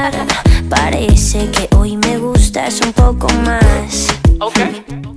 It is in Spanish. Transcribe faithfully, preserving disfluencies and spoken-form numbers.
Parece que hoy me gustas un poco más. Okay.